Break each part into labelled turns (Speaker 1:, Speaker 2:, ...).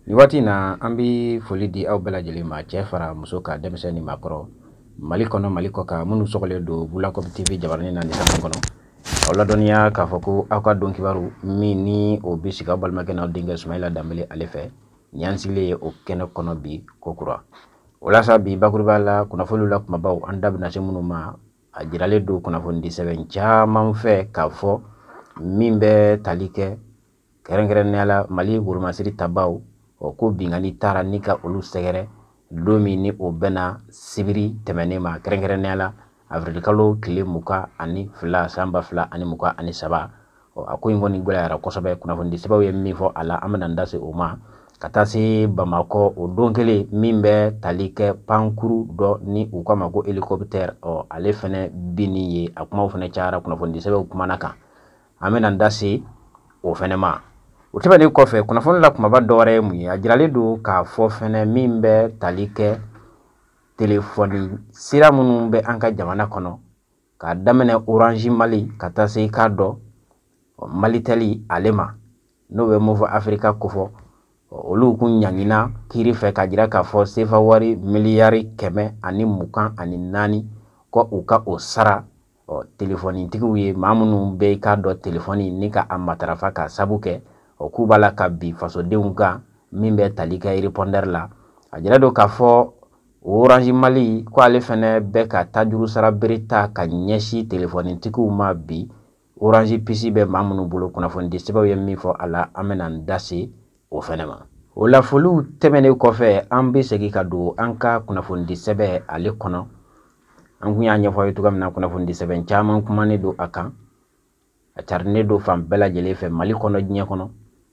Speaker 1: Ni waati na an bi foli di aw bɛɛ lajɛlen ma, cɛ fara muso ka denmisɛnnin ni maakɔrɔ, Mali kɔnɔ Mali kɔ kan minnu sɔgɔlen don Bulacom TV jabaranin na nin saŋa kɔnɔ. Aw ladɔnniya k'a fɔ ko aw ka dɔn kibaru min ni o bi sigi aw balimakɛ n'aw denkɛ Sumayila Danbele ale fɛ, nin y'an sigilen ye o kɛnɛ kɔnɔ bi ko kura. Walasa bi bakuruba la kunnafoniw la kumabaw an da bɛna se minnu ma, a jiralen don kunnafoni di sɛbɛn caman fɛ k'a fɔ min bɛ tali kɛ kɛrɛnkɛrɛnnenya la Mali wolomasiri tabaw ko bingani taara ni ka olu sɛgɛrɛ don min ni o bɛna sibiri tɛmɛnen ma kɛrɛnkɛrɛnnenya la avril kalo tile 22 san 2023 a ko in kɔni gwɛlɛyara kosɛbɛ. Kunnafoni di sɛbɛnw ye min fɔ a la an bɛna da se o ma ka taa se Bamakɔ o don kelen min bɛ tali kɛ pankuru dɔ ni u k'a ma ko hélicoptère ale fɛnɛ binni ye a kumaw fɛnɛ cayara kunnafoni di sɛbɛnw kumana kan. An bɛna da se o fɛnɛ ma. O tɛmɛnen kɔfɛ kunnafoni la kumaba dɔ wɛrɛ ye mun ye a jiralen don k'a fɔ fɛnɛ min bɛ tali kɛ telefɔni sira minnu bɛ an ka jamana kɔnɔ k'a daminɛ Orange Mali ka taa se k'a dɔ Malitel ale ma n'o bɛ Move Africa kofɔ olu kun ɲangina kiiri fɛ ka jira k'a fɔ CFA wari miliyari 124 ko u ka o sara telefɔni tigiw ye maa minnu bɛ k'a dɔ telefɔni ni ka a matarafa ka sabu kɛ k'u b'a la ka bi fasodenw kan min bɛ tali kɛ répondeur la a jira don k'a fɔ Orange Mali ko ale fɛnɛ bɛ ka tajuru sara bere ta ka ɲɛsin telefɔni tigiw ma bi Orange PC bɛ maa minnu bolo kunnafoni di sɛbɛnw ye min fɔ a la an bɛna n da se o fɛnɛ ma. O la foliw tɛmɛnen kɔfɛ an bɛ segin ka don an ka kunnafoni di sɛbɛn ale kɔnɔ. An kun y'a ɲɛfɔ aw ye cogoya min na kunnafoni di sɛbɛn caman kumanen don a kan a carinen don fan bɛɛ lajɛlen fɛ Mali kɔnɔ diɲɛ kɔnɔ.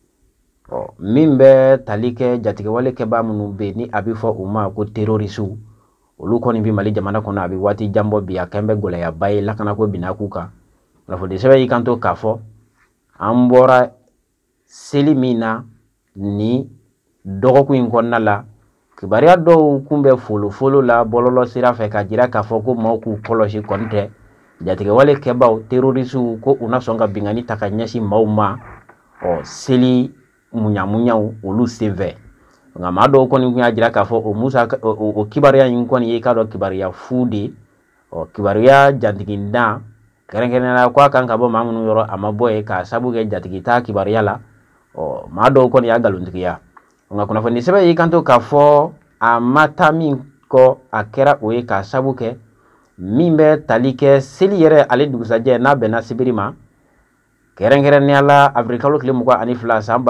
Speaker 1: Min bɛ tali kɛ jatigɛwale kɛbaa minnu bɛ ni a bɛ fɔ u ma ko terroriste olu kɔni bɛ Mali jamana kɔnɔ a bɛ waati jan bɔ bi a kɛn bɛ gɛlɛyaba ye lakanako binna k'u kan. Kunnafoni di sɛbɛn y'i kanto k'a fɔ an bɔra seli min na ni dɔgɔkun in kɔnɔna la kibaruya dɔw kun bɛ folofolo la bɔlɔlɔ sira fɛ ka jira k'a fɔ ko maaw k'u kɔlɔsi kɔni tɛ jatigɛwale kɛbaaw terroriste ko u na sɔn ka bingani ta ka ɲɛsin maaw ma seli munyamunyaw olu senfɛ nka maa dɔw kɔni kun y'a jira k'a fɔ o kibaruya in kɔni ye k'a dɔn kibaruya fu de kibaruya jantiginda kɛrɛnkɛrɛnnenya ko a kan ka bɔ maa minnu yɔrɔ a ma bɔ ye k'a sabu kɛ jatigi ta kibaruya la maa dɔw kɔni y'a nkalontigiya nka kunnafoni sɛbɛn y'i kanto k'a fɔ a ma taa min kɔ a kɛra o ye k'a sabu kɛ min bɛ tali kɛ seli yɛrɛ ale dugusajɛ n'a bɛnna sibiri ma kɛrɛnkɛrɛnnenya la avril kalo tile 22 san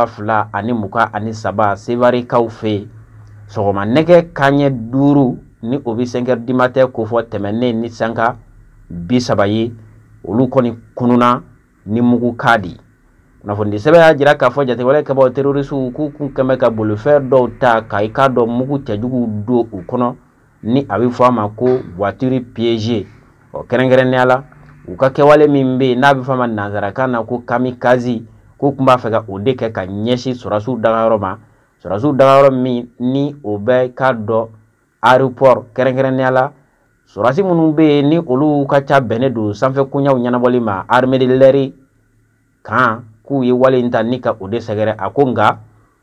Speaker 1: 2023 sevarikaw fɛ sɔgɔma nɛgɛ kanɲɛ 5 ni o bɛ 5 heures du matin ko fɔ tɛmɛnen ni sanka 30 ye olu kɔni kununa ni mugu ka di. Kunnafoni di sɛbɛn y'a jira k'a fɔ jatigɛwale kɛbaaw terroriste k'u kun kɛmɛ ka bolifɛn dɔw ta ka i k'a dɔn mugu cɛjugu don u kɔnɔ ni a bɛ fɔ a ma ko voiture piégée kɛrɛnkɛrɛnnenya la u ka kɛwale min bɛ yen n'a bɛ fɔ a ma nanzarakan na ko kamikaze k'u kun b'a fɛ ka o de kɛ ka ɲɛsin sɔrɔdasiw dagayɔrɔ ma sɔrɔdasiw dagayɔrɔ min ni o bɛ k'a dɔn aéroport kɛrɛnkɛrɛnnenya la sɔrɔdasi minnu bɛ yen ni olu ka ca bɛnnen don sanfɛ koɲɛw ɲɛnabɔli ma armée de l'air kan k'u ye wale in ta ni ka o de sɛgɛrɛ a ko nka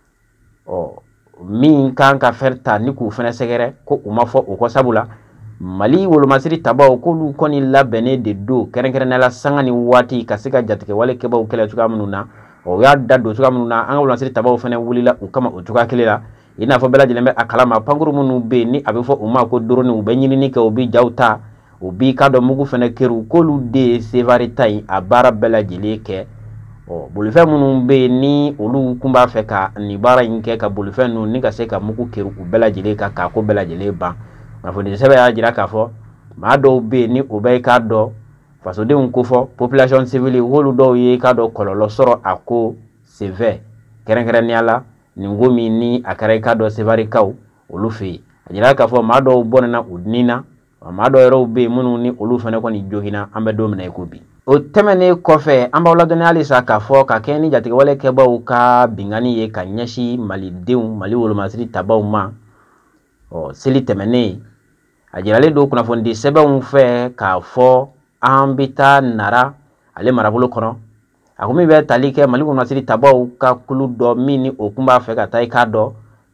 Speaker 1: min kan ka fɛn ta ni k'u fɛnɛ sɛgɛrɛ ko u ma fɔ o kɔ sabula Mali wolomasiri tabaw k'olu kɔni labɛnnen de don kɛrɛnkɛrɛnnenya la sanga ni waati ka se ka jatigɛwale kɛbaaw kɛlɛ cogoya minnu na o y'a da don cogoya minnu na an ka wolomasiri tabaw fɛnɛ wulila u kama o cogoya kelen la i n'a fɔ bɛɛ lajɛlen bɛ a kalama pankuru minnu bɛ yen ni a bɛ fɔ u ma ko drone u bɛ ɲinini kɛ u bɛ jaw ta u b'i k'a dɔn mugu fɛnɛ kɛru k'olu de ye sevari ta in a baara bɛɛ lajɛlen kɛ bolifɛn minnu bɛ yen ni olu kun b'a fɛ ka nin baara in kɛ ka bolifɛn ninnu ni ka se ka mugu kɛru u bɛɛ lajɛlen kan k'a ko bɛɛ lajɛlen ban kunnafoni sɛbɛn y'a jira k'a fɔ maa dɔw bɛ yen ni o bɛ k'a dɔn fasodenw ko fɔ population civile w'olu dɔw ye k'a dɔn kɔlɔlɔ sɔrɔ a ko senfɛ kɛrɛnkɛrɛnnenya la nin ko min ni a kɛra i k'a dɔn sevarikaw olu fɛ yen a jira k'a fɔ maa dɔw bɔnna u ni na maa dɔw yɛrɛw bɛ yen minnu ni olu fɛnɛ kɔni joginna an bɛ don min na i ko bi. O tɛmɛnen kɔfɛ an b'aw ladɔnniya halisa k'a fɔ ka kɛ ni jatigɛwale kɛbaaw ka bingani ye ka ɲɛsin malidenw Mali wolomasiri tabaw ma seli tɛmɛnen a jiralen don kunnafoni di sɛbɛnw fɛ k'a fɔ an bɛ taa Nara ale marabolo kɔnɔ a ko min bɛ tali kɛ Mali wolomasiri tabaw ka kulu dɔ min ni o kun b'a fɛ ka taa i k'a dɔn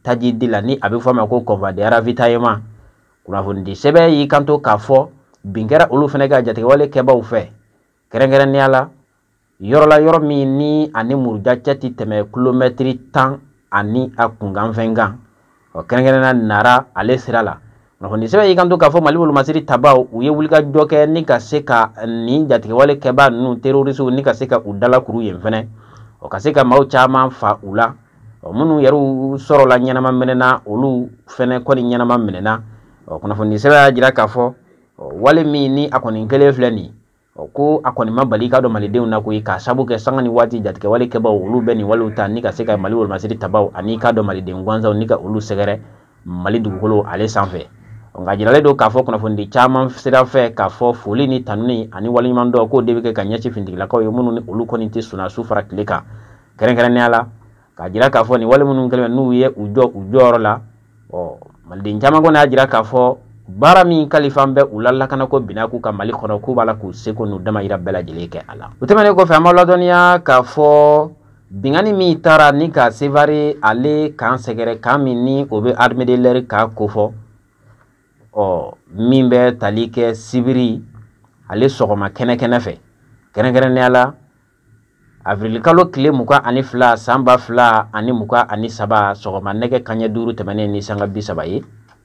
Speaker 1: tajidi la ni abi fama ko convoi de ravitaillement kunafondi sebe yi kanto ka fo bingera olu fene ga jate wale keba ufe kerengere ni ala yorola yoro mi ni ani murja chati teme kilometri 10 ani akungan vengan o kerengere na nara ale sirala kunafondi sebe yi kanto ka fo mali wolu masiri tabao uye wulika doke ni ka seka ni jate wale keba nu terrorisu ni ka seka udala kuru yemfene o ka seka mau chama fa ula o munu yaru soro la nyanama menena olu fene koni nyanama menena o kunafondi sebe jira ka fo wale mi ni akoni kele fleni ko akoni mabali ka do malidew na ko ka sabu ke sangani wati jatke wale ke ba ulu beni wale uta ni ka seka mali wol masiri tabaw ani ka do malidew gwanza ni ka ulu segere mali dugukolo ale sanfe nga jirale do ka fo kunafondi chama sira fe ka fo fuli ni tanuni ani wale mando ko debi ke kanyachi findigla ko yomunu ni ulu koni ti suna sufara klika keren ne ala ka jira ka fo ni wale munu kelme nu ye ujoro la o mali chama ko na jira ka fo bara min kalifan be ulalla kana ko binaku ka mali khono ku bala ku seko nu dama ira bela jeleke ala utemene ko fa amalo donia ka fo bingani mi tara ni ka sevari ale kan segere kamini obe armée de l'air ka ko fo o mimbe talike sibiri ale sogoma kene fe kene ne ala avril kalo kile muka ani fla samba fla ani muka ani saba sogoma nege kanya duru temene ni sanga bisabaye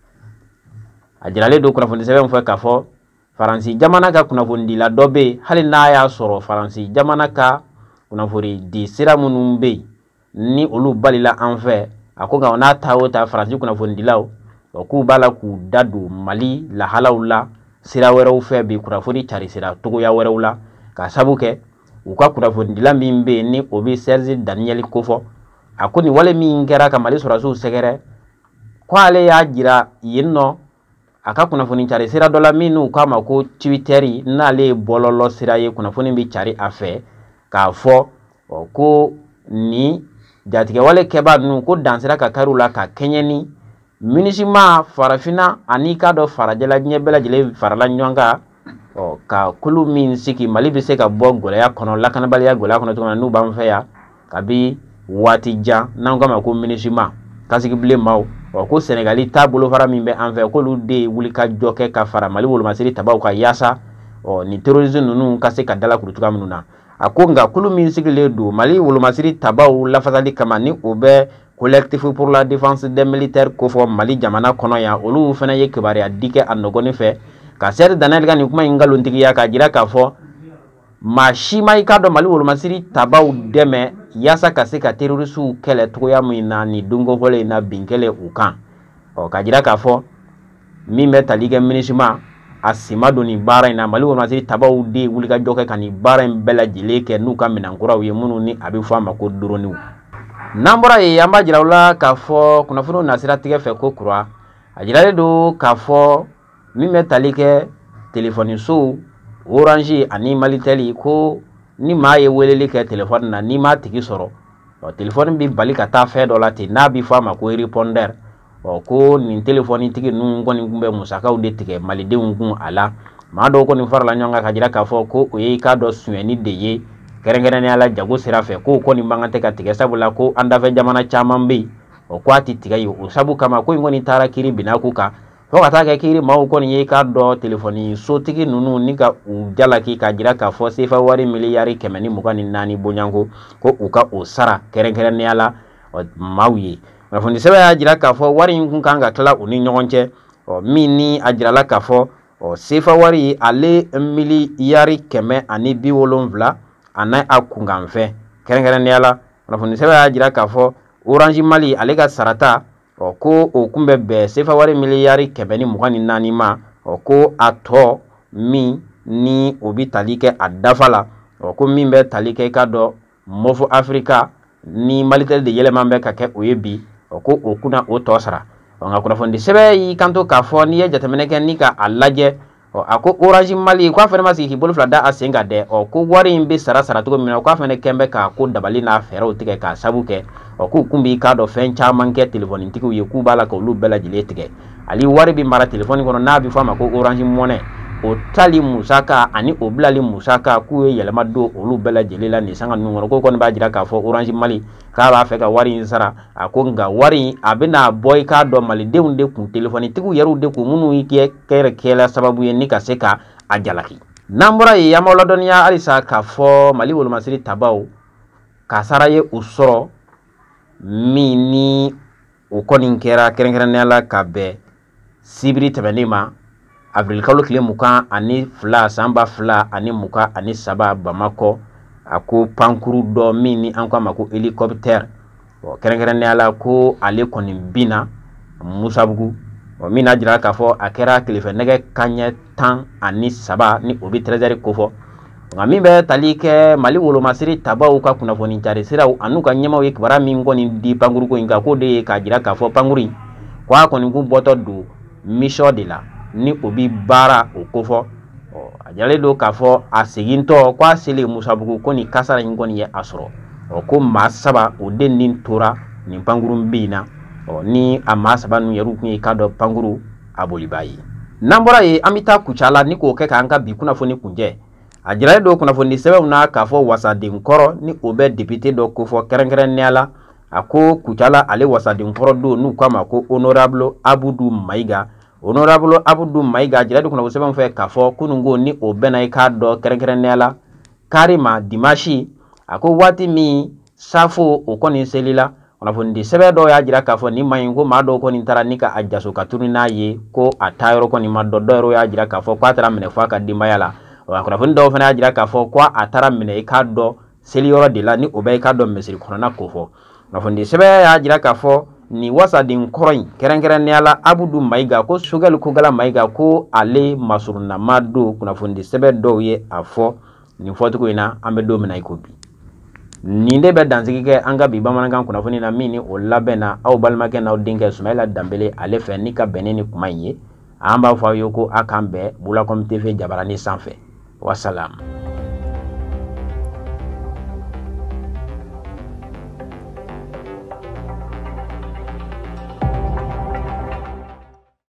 Speaker 1: ajirale do kunafondi sebe mfwe ka fo faransi jamana ka kunafondi la dobe hali na ya soro faransi jamana ka kunafori di sira munumbe ni olu balila anfe akonga ona tawota faransi kunafondi lawo ku bala ku dadu mali la halawla sira wero fe bi kunafori tari sira togo ya wero la ka sabuke uka kunafondi la mimbe ni obi Serge Daniel Kofo akoni wale mi ngera ka mali sora su segere kwale ya jira yinno aka kunafoni chari sira dola minu kama ko Twitteri na le bololo sira ye kunafoni bi chari afe ka fo ko ni jatike wale keba nu ko dansira ka karula ka kenyeni minisima farafina anika do farajela nyebela jele farala nyonga ka kulu min siki mali bi se ka bongo ya kono lakana bali ya gola kono to nu bamfe ya kabi watija nangama ko minisima kasiki ble maw ko Senegali tabulo fara mimbe anfe ko lu de wulika joke ka fara mali wol masiri tabaw ka yasa ni terrorisme nunu kase ka dala kurutuka mununa akonga kulu min sikile do mali wol masiri tabaw la fazali kama ni obe collectif pour la défense des militaires ko fo mali jamana kono ya olu fena ye kibari adike annogoni fe ka ser danel ga ni kuma ingalo ntigi ya ka jira ka fo mashima ikado mali wol masiri tabaw deme yasa kasika terrorisu kele toya muina ni dungo hole na binkele ukan o kajira ka fo mimbe talige minisima asima doni bara ina mali wol masiri tabaw de wulika joke kani bara mbela jileke nuka minankura uye munu ni abi fama ko duroni nambora ye amba jirawla ka fo kuna funo nasira tige fe ko kura ajirale do ka fo mimbe talike telefoni so Orange ani Maliteli ko ni ma ye weleli ke telephone na ni ma tigi soro o telephone bi bali ka ta fe dola te na bi fama ko répondeur o ko ni telephone tigi nu ngoni ngumbe musaka ude tigi malide ngun ala ma do ko ni farla nyanga ka jira ka fo ko o ye ka do sueni de ye kerengere ni ala jago sira fe ko ni mangante ka tigi sabula ko anda fe jamana chamambe o kwati tiga yo o sabu kama ko ngoni tara kiri binakuka Fokata ke kiri mau ko ni ka do telefoni so tigi nunu ni ka u jalaki ka jira ka fo sefa wari miliyari kemeni mugani nani bonyango ko uka o sara keren ni ala o mawi rafondi sebe jira ka fo wari nkun kanga kala uni nyonche o mini ajira la ka fo o sefa wari ale miliyari keme ani biwolonvla ana akunga mfe keren ni ala rafondi sebe jira ka fo Orange Mali ale ka sarata ko o kumbe be sefa wari miliyari kebeni mugani nani ma ko ato mi ni obi talike adafala ko mimbe talike ka do mofo Afrika ni Malitel de yele mambe ka ke oyebi ko o kuna o tosara nga kuna fondi sebe yi kanto ka fo ni ye jatemene ken ni ka alaje ako Orange Mali ko afene masi hibol flada asenga de ko wari imbe sara to mina ko afene kembe ka ko dabali na fero tike ka sabuke ko kumbi ka do fen chaman ke telephone tike ye ku bala ko lu bela jile tike ali wari bi mara telephone kono na bi fama ko Orange Money o tali musaka ani o bilali musaka ku ye yelema do olu bela jelila ni sanga nungoro ko kon ba jira ka fo Orange Mali ka ba fe ka wari insara ako nga wari abena boy ka do Mali de kun telefoni tigu yaru de ku munu yike kere kela sababu ye ni ka se ka ajalaki nambora ye yamawla doniya alisa ka fo Mali wol masiri tabaw ka saraye usoro mini o konin kera kerenkerenela ka be sibiri tebenima avril kalo kile muka ani fla samba fla ani muka ani saba Bamako ako pankuru do mini anko mako helicopter o kerenkerenela ko ale konin bina musabugu o mina jira ka fo akera kilife nege kanye tan ani saba ni obi trezeri kofo ngami be talike Mali wolo masiri tabaw ka kuna foni tare siraw anuka nyama we kibara mi ngoni di panguru ko inga ko de ka jira ka fo panguri kwa ko ni boto do mission de la ni obi bara o kofo o ajale do ka fo asiginto kwa sele musabugu ko ni kasara ngoni ye asro o ko masaba o den nin tora ni panguru mbina o ni amasaba nu yeru kun ka do panguru aboli bayi nambora ye amita kuchala ni ko ke ka anga bi kuna foni kunje ajira do kuna foni sebe una ka fo wasadin koro ni obe député do ko fo kerenkeren neala ako kuchala ale wasadin koro do nu kwama ko honorable Abudu Maiga ajira do kuna sebe mfe ka fo kunungo ni obe na ka do kerenkeren neala karima dimashi ako wati mi safo okoni selila kuna foni sebe do ya jira ka fo ni mayingo mado ko ni taranika ajaso katurina ye ko atayro ko ni madodoro ya jira ka fo kwatara mene fa ka dimayala wa kuna foni do fana jira ka fo kwa atara mene ka do selioro de la ni obe ka do mesiri korona ko fo kuna foni sebe ya jira ka fo ni wasa din koroin kerenkeren ne ala Abudu Maiga ko sugal ko gala Maiga ko ale masuruna madu kuna foni sebe do ye afo ni foto ko ina ambe do mena ikobi ninde be danzigi ke anga bi bamanangan kuna foni na mini o labena au balmake na odinge Sumaila Dambele ale fe ni ka beneni kuma ye amba fa yoko akambe Bulakom TV jabarani sanfɛ wassalam.